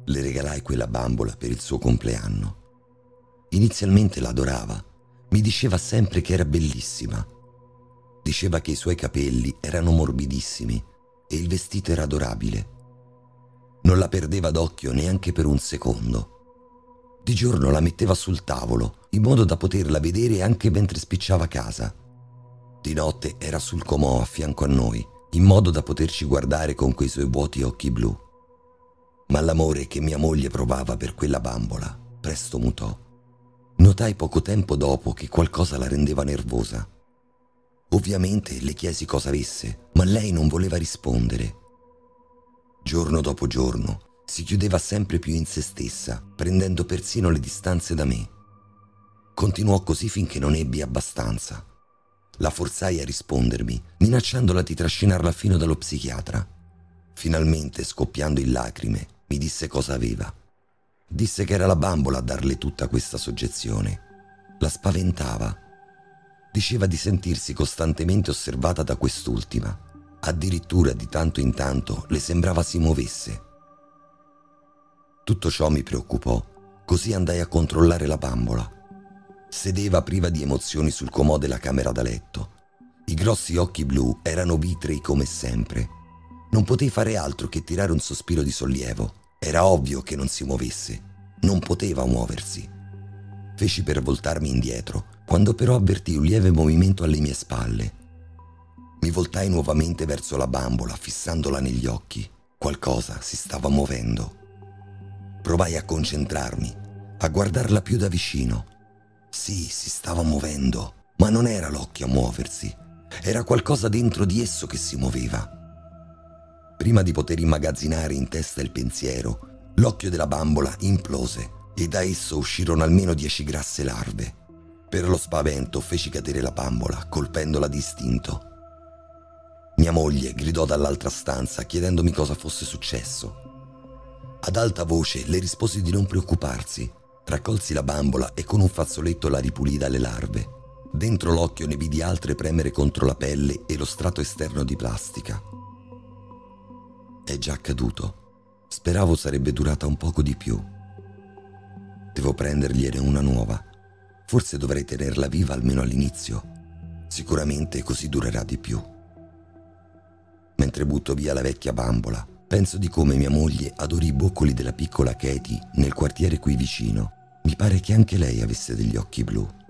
Le regalai quella bambola per il suo compleanno. Inizialmente la adorava, mi diceva sempre che era bellissima. Diceva che i suoi capelli erano morbidissimi e il vestito era adorabile. Non la perdeva d'occhio neanche per un secondo. Di giorno la metteva sul tavolo, in modo da poterla vedere anche mentre spicciava casa. Di notte era sul comò a fianco a noi, in modo da poterci guardare con quei suoi vuoti occhi blu. Ma l'amore che mia moglie provava per quella bambola presto mutò. Notai poco tempo dopo che qualcosa la rendeva nervosa. Ovviamente le chiesi cosa avesse, ma lei non voleva rispondere. Giorno dopo giorno si chiudeva sempre più in se stessa, prendendo persino le distanze da me. Continuò così finché non ebbi abbastanza. La forzai a rispondermi, minacciandola di trascinarla fino dallo psichiatra. Finalmente, scoppiando in lacrime, mi disse cosa aveva. Disse che era la bambola a darle tutta questa soggezione. La spaventava. Diceva di sentirsi costantemente osservata da quest'ultima. Addirittura di tanto in tanto le sembrava si muovesse. Tutto ciò mi preoccupò, così andai a controllare la bambola. Sedeva priva di emozioni sul comò della camera da letto. I grossi occhi blu erano vitrei come sempre. Non potei fare altro che tirare un sospiro di sollievo. Era ovvio che non si muovesse. Non poteva muoversi. Feci per voltarmi indietro, quando però avvertii un lieve movimento alle mie spalle. Mi voltai nuovamente verso la bambola, fissandola negli occhi. Qualcosa si stava muovendo. Provai a concentrarmi, a guardarla più da vicino. Sì, si stava muovendo, ma non era l'occhio a muoversi. Era qualcosa dentro di esso che si muoveva. Prima di poter immagazzinare in testa il pensiero, l'occhio della bambola implose e da esso uscirono almeno 10 grasse larve. Per lo spavento feci cadere la bambola, colpendola di istinto. Mia moglie gridò dall'altra stanza chiedendomi cosa fosse successo. Ad alta voce le risposi di non preoccuparsi. Raccolsi la bambola e con un fazzoletto la ripulii dalle larve. Dentro l'occhio ne vidi altre premere contro la pelle e lo strato esterno di plastica. È già accaduto. Speravo sarebbe durata un poco di più. Devo prendergliene una nuova. Forse dovrei tenerla viva almeno all'inizio. Sicuramente così durerà di più. Mentre butto via la vecchia bambola, penso di come mia moglie adori i boccoli della piccola Katie nel quartiere qui vicino. Mi pare che anche lei avesse degli occhi blu.